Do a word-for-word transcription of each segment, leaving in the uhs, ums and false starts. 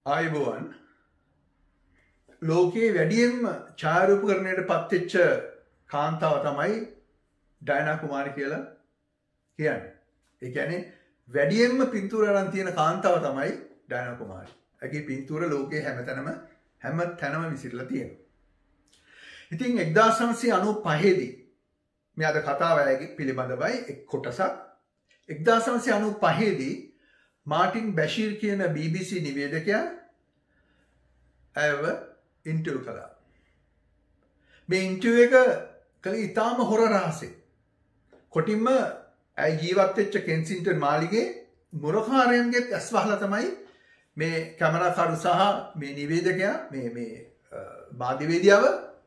ආයුබෝවන් ලෝකයේ වැඩියෙන්ම ඡායාරූපකරණයට පත්වෙච්ච කාන්තාව තමයි ඩයනා කුමාරි කියලා කියන්නේ. ඒ කියන්නේ වැඩියෙන්ම පින්තූර අරන් තියෙන කාන්තාව තමයි ඩයනා කුමාරි. ඒකේ පින්තූර ලෝකයේ හැමතැනම හැම තැනම විසිරලා තියෙනවා. ඉතින් එක්දාස් නවසිය අනූපහේ දී මේ අද කතාව පිළිබඳවයි එක් කොටසක්. එක්දාස් නවසිය අනූපහේ දී මාටින් බැෂීර් කියන බී බී සී නිවේදකයා ඇයව ඉන්ටර්විව් කළා. මේ ඉන්ටර්විව් එක කළේ ඉතාම හොර රහසෙන්. කොටින්ම ඇය ජීවත් වෙච්ච කෙන්සින්ටන් මාලිගයේ මුරකාරයන්ගේ ඇස් වහලා තමයි මේ කැමරාකරු සහ මේ නිවේදකයා මේ මේ මාධ්‍යවේදියාව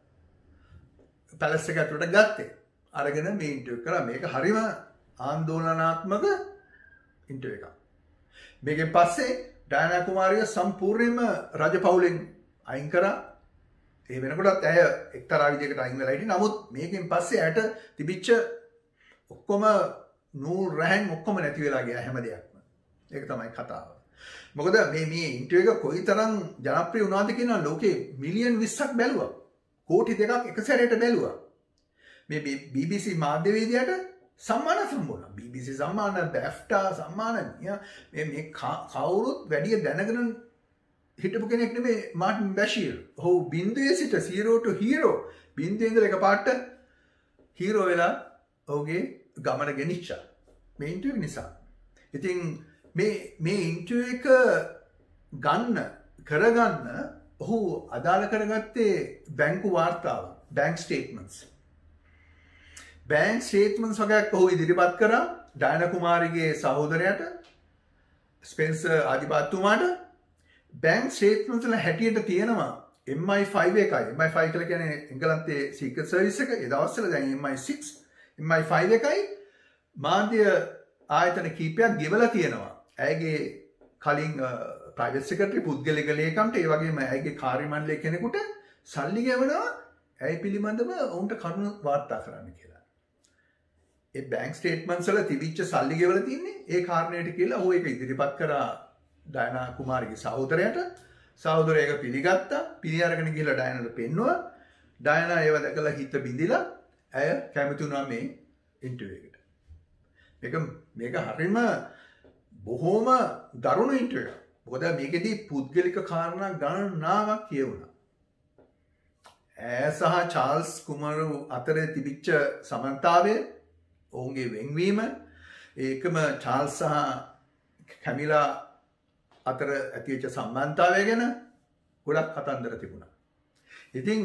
පැලස් එක ඇතුළට ගත්තේ. අරගෙන මේ ඉන්ටර්විව් කළා. මේක හරිම ආందోලනාත්මක ඉන්ටර්විව් එකක්. මේකෙන් පස්සේ ඩයනා කුමාරිය සම්පූර්ණයෙන්ම රජපෞලෙන් අයින් කරා. ඒ වෙනකොටත් ඇය එක්තරා විදිහකට අයින් වෙලා හිටියේ. නමුත් මේකෙන් පස්සේ ඇයට තිබිච්ච ඔක්කොම නූල් රැහන් ඔක්කොම නැති වෙලා ගියා හැම දෙයක්ම. ඒක තමයි කතාව. මොකද මේ මේ ඉන්ටර්විව් එක කොයිතරම් ජනප්‍රිය වුණාද කියන ලෝකේ මිලියන් විස්සක් බැලුවා. කෝටි දෙකක් එක සැරේට බැලුවා. මේ බී බී සී මාධ්‍යවේදියාට සම්මාන සම්බුණා. බී බී සී සම්මාන, බැෆ්ටා සම්මාන මේ මේ කවුරුත් වැඩි දැනගෙන හිටපු කෙනෙක් නෙමෙයි මාටින් බැෂීර්. ඔහු බින්දුවේ සිට zero to hero බින්දුවේ ඉඳලා එකපාරට හීරෝ වෙලා ඔහුගේ ගමන ගෙනිච්චා. මේ ඉන්ටර්විව් නිසා. ඉතින් මේ මේ ඉන්ටර්විව් එක ගන්න කරගන්න ඔහු අදාළ කරගත්තේ බැංකු වාර්තාව, බැංක් ස්ටේට්මන්ට්ස්. බැංක් ස්ටේට්මන්ට්ස් වගේක් ඔහු ඉදිරිපත් කරා ඩයනා කුමාරිගේ සහෝදරයාට, ස්පෙන්සර් ආදිපාත්තුමාට. බැංක් ස්ටේට්මන්ට්ස් වල හැටියට තියෙනවා එම් ආයි ෆයිව් එකයි. එම් ආයි ෆයිව් කියලා කියන්නේ එංගලන්තයේ සීක්‍රට් සර්විස් එක. ඒ දවස්වල දැන් එම් ආයි සික්ස්, එම් ආයි ෆයිව් එකයි මාධ්‍ය ආයතන කීපයක් ගෙවලා තියෙනවා. ඇයගේ කලින් ප්‍රයිවට් සෙක්‍රටරි පුද්ගලික ලේකම්ට, ඒ වගේම ඇයගේ කාර්ය මණ්ඩලයේ කෙනෙකුට සල්ලි ගෙවනවා ඇය පිළිබඳව ඔවුන්ට කරුණු වාර්තා කරන්න කියලා. ඒ බැංක් ස්ටේට්මන්ට්ස් වල තිබිච්ච සල්ලි ගෙවලා තින්නේ ඒ කාරණයට කියලා ඔහු ඒක ඉදිරිපත් කරා ඩයනා කුමාරිගේ සහෝදරයාට. සහෝදරයා ඒක පිළිගත්තා. පිළි අරගෙන ගිහලා ඩයනාට පෙන්නුවා. ඩයනා ඒව දැකලා හිත බිඳිලා ඇය කැමති වුණා මේ ඉන්ටර්විව් එකට. මේක මේක හරියම බොහොම දරුණු ඉන්ටර්විව් එකක්. මොකද මේකෙදී පුද්ගලික කාරණා ගණනාවක් කියවුණා. ඇය සහ චාල්ස් කුමාරු අතර තිබිච්ච සමන්තාවය, ඔවුන්ගේ වෙන්වීම, ඒකම චාල්ස් සහ කැමිලා අතර ඇතිවෙච්ච සම්බන්ධතාවය ගැන ගොඩක් කතන්දර තිබුණා. ඉතින්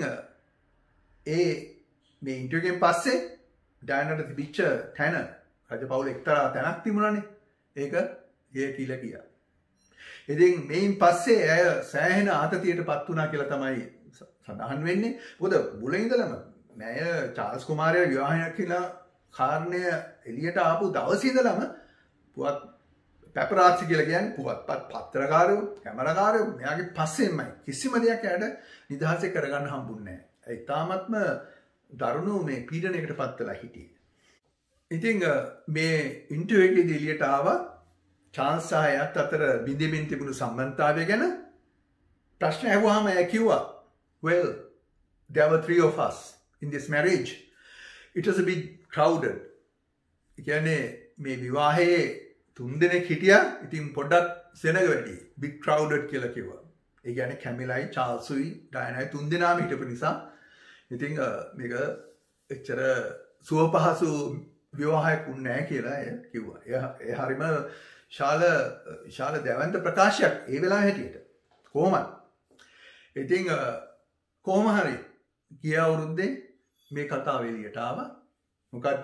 ඒ මේ ඉන්ටර්විව් එකෙන් පස්සේ ඩයනාට තිබිච්ච තැන, රජපෞල එක්තරා තැනක් තිබුණානේ. ඒක ගේ කියලා ගියා. ඉතින් මේන් පස්සේ ඇය සෑහෙන ආතතියට පත් වුණා කියලා තමයි සඳහන් වෙන්නේ. මොකද මුල ඉඳලම මෑය චාල්ස් කුමාරයා විවාහයක් කියලා කාරණය එළියට ආපු දවසේ ඉඳලම පුවත් පැපරාත්සි කියලා කියන්නේ පුවත්පත් පත්‍රකාරයෝ, කැමරාකාරයෝ මෙයාගේ පස්සෙන්මයි කිසිම දෙයක් ඇයට නිදහසේ කරගන්න හම්බුන්නේ නැහැ. ඒ තාමත්ම දරුණු මේ පීඩනයකට පත් වෙලා හිටියේ. ඉතින් මේ ඉන්ටර්විව් එකේදී එළියට ආවා චාල්ස් සහ එයත් අතර බිඳෙමින් තිබුණු සම්බන්ධතාවය ගැන ප්‍රශ්න ඇහුවාම එයා කිව්වා, well, there were three of us in this marriage. It was a bit crowded. ඒ කියන්නේ මේ විවාහයේ තුන් දෙනෙක් හිටියා. ඉතින් පොඩ්ඩක් සෙනග වැඩි. big crowded කියලා කිව්වා. ඒ කියන්නේ කැමිලයි, චාල්ස්ුයි, ඩයනායි තුන් දෙනාම හිටපු නිසා ඉතින් මේක එච්චර සුවපහසු විවාහයක් වුණේ නැහැ කියලා එය කිව්වා. ඒ හරිම ශාල ශාල දැවන්ත ප්‍රකාශයක් ඒ වෙලාව හැටියට. කොහොමද? ඉතින් කොහොම හරි ගිය අවුරුද්දේ මේ කතාව එළියට ආවා. මොකද්ද?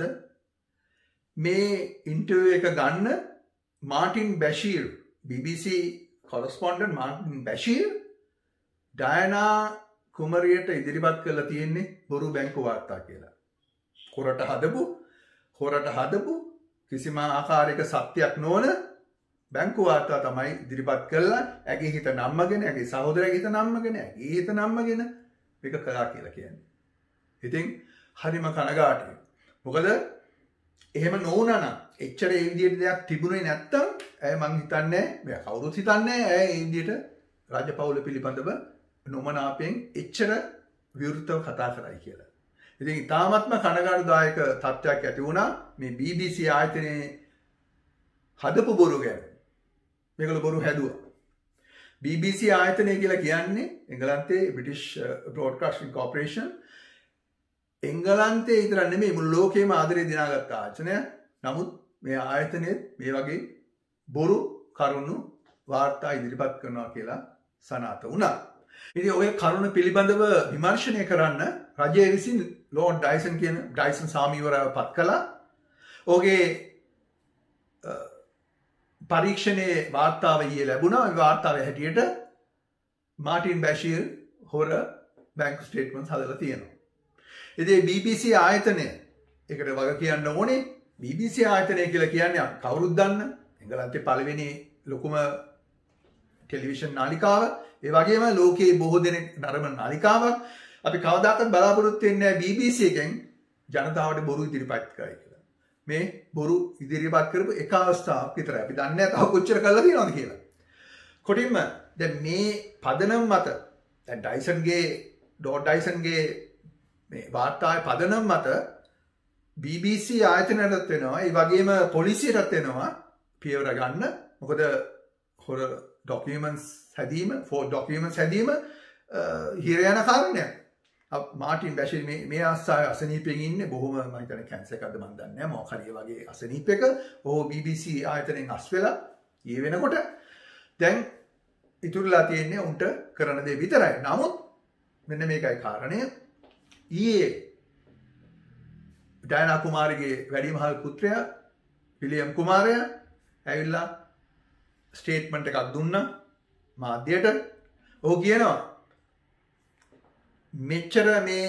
මේ ඉන්ටර්විව් එක ගන්න Martin Bashir, B B C correspondent Martin Bashir Diana කුමාරියට ඉදිරිපත් කරලා තියෙන්නේ බොරු බැංකු වාර්තා කියලා. හොරට හදපු හොරට හදපු කිසිම ආකාරයක සත්‍යයක් නොවන බැංකු වාර්තා තමයි ඉදිරිපත් කළා. ඇගේ හිත නම්මගෙන, ඇගේ සහෝදරයාගේ හිත නම්මගෙන, ඇගේ හිත නම්මගෙන මේක කළා කියලා කියන්නේ. ඉතින් හරිම කනගාටුයි. මොකද එහෙම නොවුනා නම්, එච්චර ඒ විදිහට දෙයක් තිබුණේ නැත්තම් ඇය මං හිතන්නේ, මෙයා කවුරුත් හිතන්නේ ඇය ඒ විදිහට රජපෞල පිළිබඳව නොමනාපයෙන් එච්චර විවෘතව කතා කරයි කියලා. ඉතින් ඉතාමත්ම කනගාටුදායක තත්ත්වයක් ඇති වුණා මේ බී බී සී ආයතනයේ හදපු බොරු ගැන. මේගොල්ලෝ බොරු හැදුවා. බී බී සී ආයතනය කියලා කියන්නේ එංගලන්තයේ බ්‍රිටිෂ් බ්‍රෝඩ්කාස්ටිං කෝපරේෂන්. එංගලන්තයේ විතර නෙමෙයි මුළු ලෝකෙම ආදරේ දිනාගත්ත ආයතනය. නමුත් මේ ආයතනයේ මේ වගේ බොරු කරුණු වාර්තා ඉදිරිපත් කරනවා කියලා සනාථ වුණා. ඉතින් ඔය කරුණ පිළිබඳව විමර්ශනය කරන්න රජය විසින් ලෝඩ් ඩයිසන් කියන ඩයිසන් සාමීවරයව පත් කළා. ඔහුගේ පරීක්ෂණයේ වාර්තාව ඊයේ ලැබුණා. ඒ වාර්තාවේ හැටියට මාටින් බැෂීර් හොර බැංකු ස්ටේට්මන්ට්ස් හදලා තියෙනවා. ඉතින් බී බී සී ආයතනය ඒකට වග කියන්න ඕනේ. බී බී සී ආයතනය කියලා කියන්නේ කවුරුත් දන්න එංගලන්තයේ පළවෙනි ලොකුම ටෙලිවිෂන් නාලිකාව. ඒ වගේම ලෝකයේ බොහෝ දෙනෙක් නරඹන නාලිකාවක්. අපි කවදාකවත් බලාපොරොත්තු වෙන්නේ නැහැ බී බී සී එකෙන් ජනතාවට බොරු ඉදිරිපත් කරයි කියලා. මේ බොරු ඉදිරිපත් කරපු එක අවස්ථාවක් විතරයි. අපි දන්නේ නැහැ තව කොච්චර කරලා තියෙනවද කියලා. කොටින්ම දැන් මේ පදනම මත දැන් ඩයිසන්ගේ ඩෝඩ් ඩයිසන්ගේ මේ වාර්තාවේ පදනම මත බී බී සී ආයතනයටත් වෙනවා. ඒ වගේම පොලිසියටත් වෙනවා පියවර ගන්න. මොකද හොර ඩොකියුමන්ට්ස් හැදීම ෆෝ ඩොකියුමන්ට්ස් හැදීම හිර යන කාරණයක්. මාටින් බැෂීර් මේ මේ ආස්ථාවේ අසනීපෙන් ඉන්නේ බොහොම මම හිතන්නේ කැන්සර් එකක්ද මන් දන්නේ නැහැ. මොකක් හරි වගේ අසනීපයක ඔහු බී බී සී ආයතනයෙන් අස් වෙලා ඊ වෙනකොට දැන් ඉතුරුලා තියෙන්නේ උන්ට කරන දේ විතරයි. නමුත් මෙන්න මේකයි කාරණය. ඊයේ ඩයනා කුමාරිගේ වැඩිමහල් පුත්‍රයා විලියම් කුමාරයා ඇවිල්ලා ස්ටේට්මන්ට් එකක් දුන්නා මාධ්‍යයට. ඔහු කියනවා මෙච්චර මේ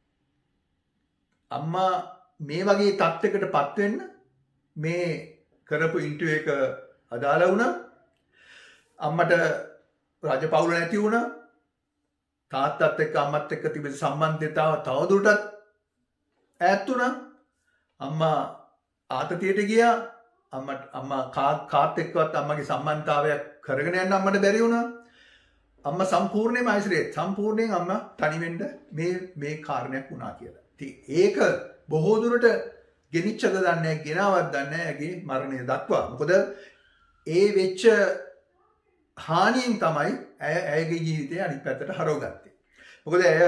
අම්මා මේ වගේ තත්ත්වයකට පත් වෙන්න මේ කරපු ඉන්ටර්වියු එක අදාළ වුණා. අම්මට රජපෞල නැති වුණා. තාත්තත් එක්ක අම්මත් එක්ක තිබෙන සම්බන්ධතාව තවදුරටත් ඈත් වුණා. අම්මා ආතතියට ගියා. අම්මට අම්මා කාත් එක්කවත් අම්මගේ සම්බන්ධතාවයක් කරගෙන යන්න අම්මට බැරි වුණා. අම්මා සම්පූර්ණයෙන්ම අයිසොලේට් සම්පූර්ණයෙන් අම්මා තනි වෙන්න මේ මේ කාරණයක් වුණා කියලා. ඉතින් ඒක බොහෝ දුරට ගෙනිච්චද දන්නේ නැහැ, ගෙනාවත් දන්නේ නැහැ ඇගේ මරණය දක්වා. මොකද ඒ වෙච්ච හානියෙන් තමයි ඇය ඇයගේ ජීවිතය අනිත් පැත්තට හරවගත්තේ. මොකද ඇය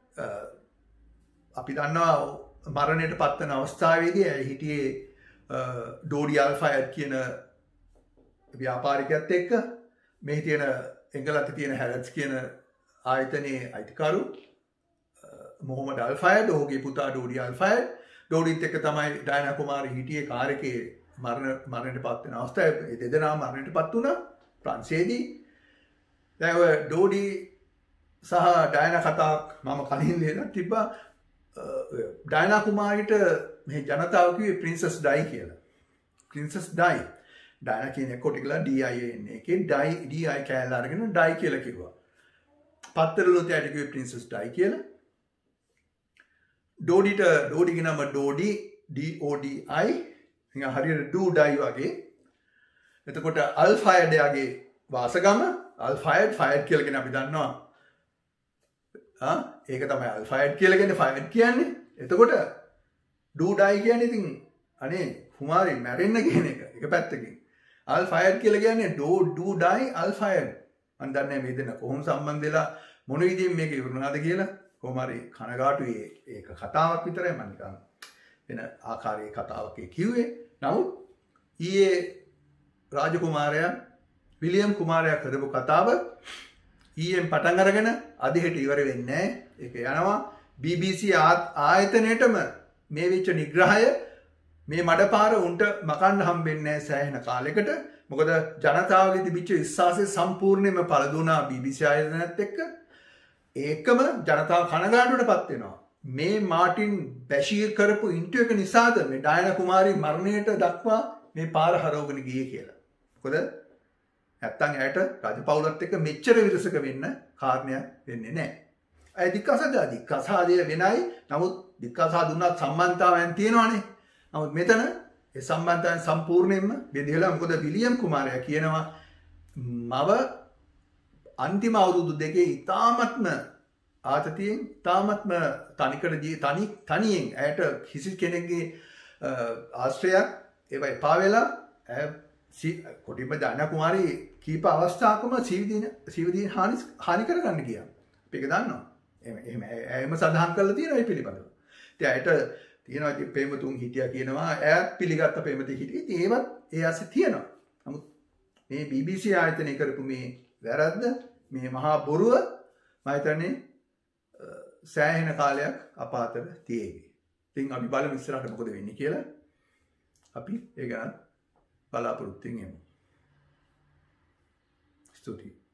අපි දන්නවා මරණයට පත්වන අවස්ථාවේදී ඇය හිටියේ ඩෝඩි අල්ෆයඩ් කියන ව්‍යාපාරිකයත් එක්ක. මේ තියෙන එංගලන්තේ තියෙන හැරඩ්ස් කියන ආයතනයේ අයිතිකරු මොහොමඩ් අල්ෆයඩ්, ඔහුගේ පුතා ඩෝඩි අල්ෆයඩ්. ඩෝඩිත් එක්ක තමයි ඩයනා කුමාරි හිටියේ කාර් එකේ මරණ මරණයට පත් වෙන අවස්ථාවේ. ඒ දෙදෙනාම මරණයට පත් වුණා ප්‍රංශයේදී. දැන් ඔය ඩෝඩි සහ ඩයනා කතාවක් මම කලින් ලියලා තිබ්බා. ඩයනා කුමාරිට මේ ජනතාව කිව්වේ ප්‍රින්සස් ඩයි කියලා. ප්‍රින්සස් ඩයි. ඩයනා කියන්නේ කොටිකලා ඩී අයි එන්නේ. ඒකේ ඩයි ඩී අයි කෑල්ල අරගෙන ඩයි කියලා කිව්වා. පත්තරලොත් යට කිව්වේ ප්‍රින්සස් ඩයි කියලා. ඩෝඩිට ඩෝඩිගේ නම ඩෝඩි ඩී ඕ ඩී අයි. නිකන් හරියට ඩූ ඩයි වගේ. එතකොට අල්ෆයඩ් යාගේ වාසගම අල්ෆයඩ් ෆයඩ් කියලා කියන අපි දන්නවා. ආ ඒක තමයි අල්ෆයඩ් කියලා කියන්නේ ෆයඩ් කියන්නේ. එතකොට ඩූ ඩයි කියන්නේ ඉතින් අනේ කුමාරි මැරෙන්න කියන එක. එක පැත්තකින්. අල්ෆයඩ් කියලා කියන්නේ ඩෝ ඩූ ඩයි අල්ෆයඩ්. මම දන්නේ මේ දෙන්න කොහොම සම්බන්ධ වෙලා මොන විදිහින් මේක ඉවරුණාද කියලා. කොහොම හරි කනගාටුයි. ඒක කතාවක් විතරයි මම නිකන් වෙන ආකාරයේ කතාවක් කිව්වේ. නමුත් ඊයේ රාජකුමාරයා විලියම් කුමාරයා කරපු කතාව ඊයෙන් පටන් අරගෙන අද හෙට ඉවර වෙන්නේ නැහැ. ඒක යනවා බී බී සී ආයතනයේටම මේ වෙච්ච නිග්‍රහය මේ මඩපාර උන්ට මකන්න හම්බෙන්නේ නැහැ සෑහෙන කාලයකට. මොකද ජනතාවගේ තිබිච්ච විශ්වාසය සම්පූර්ණයෙන්ම පළදුනා බී බී සී ආයතනයත් එක්ක. ඒකම ජනතාව කනගාටුවටපත් වෙනවා. මේ මාටින් බැෂීර් කරපු ඉන්ටර්වියු එක නිසාද මේ ඩයනා කුමාරි මරණයට දක්වා මේ පාර හරවගෙන ගියේ කියලා. මොකද නැත්තම් ඇයට රජපෞලත් එක්ක මෙච්චර විරසක වෙන්න කාරණයක් වෙන්නේ නැහැ. අය දික්කසාද දික්කසාදය වෙනයි. නමුත් දික්කසා දුන්නත් සම්බන්ධතාවයන් තියෙනවානේ. නමුත් මෙතන ඒ සම්බන්ධතාවයන් සම්පූර්ණයෙන්ම බෙදෙලා. මොකද විලියම් කුමාරයා කියනවා මව අන්තිම අවුරුදු දෙකේ ඉතාමත්ම ආතතියෙන් තාමත්ම තනිකර තනි තනියෙන් ඇයට කිසි කෙනෙක්ගේ ආශ්‍රයක් ඒවා එපා වෙලා කොටිම ජාන කුමාරී කීප අවස්ථාවකම ජීවිතීන ජීවිතීන හානි හානි කරගන්න ගියා. අපි ඒක දන්නවා. එහෙම එහෙම සඳහන් කරලා තියෙනවා මේ පිළිබඳව. ඉතින් ඇයට තියෙනවා ඉතින් ප්‍රේමතුන් හිටියා කියනවා. ඇයත් පිළිගත්ත ප්‍රේමදී හිටියේ. ඉතින් ඒවත් ඒ ඇස්සේ තියෙනවා. නමුත් මේ බී බී සී ආයතනය කරපු මේ වැරද්ද මේ මහා බොරුව මම හිතන්නේ සෑහෙන කාලයක් අප අතර තියෙවි. ඉතින් අපි බලමු ඉස්සරහට මොකද වෙන්නේ කියලා. අපි ඒ ගැන බලාපොරොත්තුෙන් යමු. ස්තුතියි.